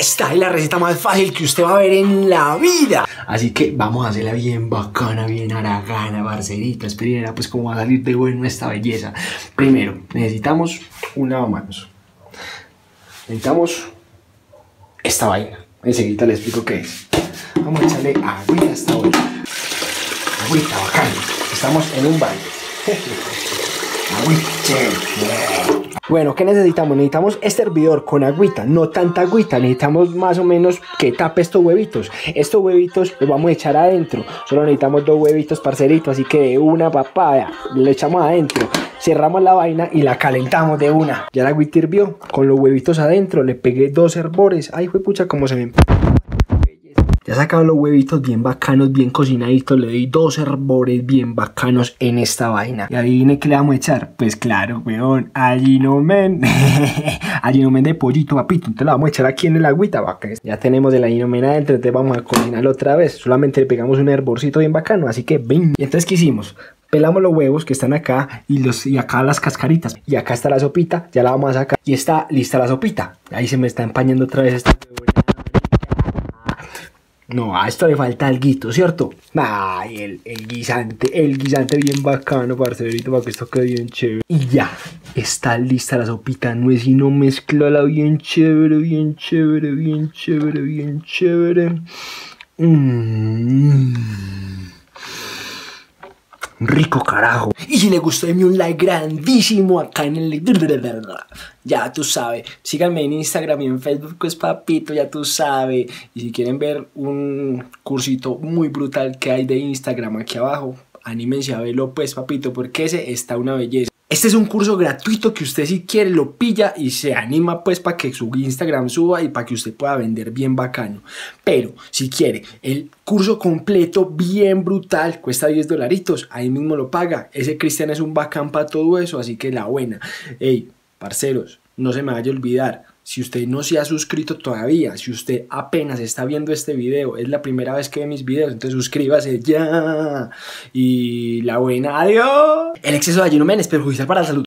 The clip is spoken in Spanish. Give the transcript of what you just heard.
Esta es la receta más fácil que usted va a ver en la vida. Así que vamos a hacerla bien bacana, bien haragana, parcerito. Espera, pues cómo va a salir de bueno esta belleza. Primero, necesitamos un lavamanos. Necesitamos esta vaina. Enseguida le explico qué es. Vamos a echarle agüita a esta olla. Agüita, bacana. Estamos en un baño. Agüita, chévere. Bueno, ¿qué necesitamos? Necesitamos este hervidor con agüita, no tanta agüita, necesitamos más o menos que tape estos huevitos. Estos huevitos los vamos a echar adentro, solo necesitamos 2 huevitos, parcerito, así que de una papaya le echamos adentro, cerramos la vaina y la calentamos de una. Ya la agüita hirvió, con los huevitos adentro, le pegué 2 hervores. Ay, juepucha, cómo se ven. Ya sacado los huevitos bien bacanos, bien cocinaditos. Le doy 2 hervores bien bacanos en esta vaina. Y adivine qué le vamos a echar. Pues claro, weón, allinomen. Allinomen de pollito, papito. Entonces lo vamos a echar aquí en el agüita, vaca. Ya tenemos el allinomen adentro, entonces vamos a cocinarlo otra vez. Solamente le pegamos un hervorcito bien bacano, así que ven. Y entonces, ¿qué hicimos? Pelamos los huevos que están acá y acá las cascaritas. Y acá está la sopita, ya la vamos a sacar. Y está lista la sopita. Ahí se me está empañando otra vez esta huevona. No, a esto le falta alguito, ¿cierto? Ay, el guisante bien bacano, parcerito, para que esto quede bien chévere. Y ya, está lista la sopita, no es sino mezclarla bien chévere, bien chévere, bien chévere, bien chévere. Rico carajo. Y si le gustó, denme un like grandísimo acá en el... Ya tú sabes. Síganme en Instagram y en Facebook, pues papito, ya tú sabes. Y si quieren ver un cursito muy brutal que hay de Instagram aquí abajo, anímense a verlo, pues papito, porque ese está una belleza. Este es un curso gratuito que usted si quiere lo pilla y se anima pues para que su Instagram suba y para que usted pueda vender bien bacano. Pero si quiere el curso completo bien brutal, cuesta $10, ahí mismo lo paga. Ese Cristian es un bacán para todo eso, así que la buena. Ey, parceros, no se me vaya a olvidar. Si usted no se ha suscrito todavía, si usted apenas está viendo este video, es la primera vez que ve mis videos, entonces suscríbase ya. Y la buena, adiós. El exceso de allinomen es perjudicial para la salud.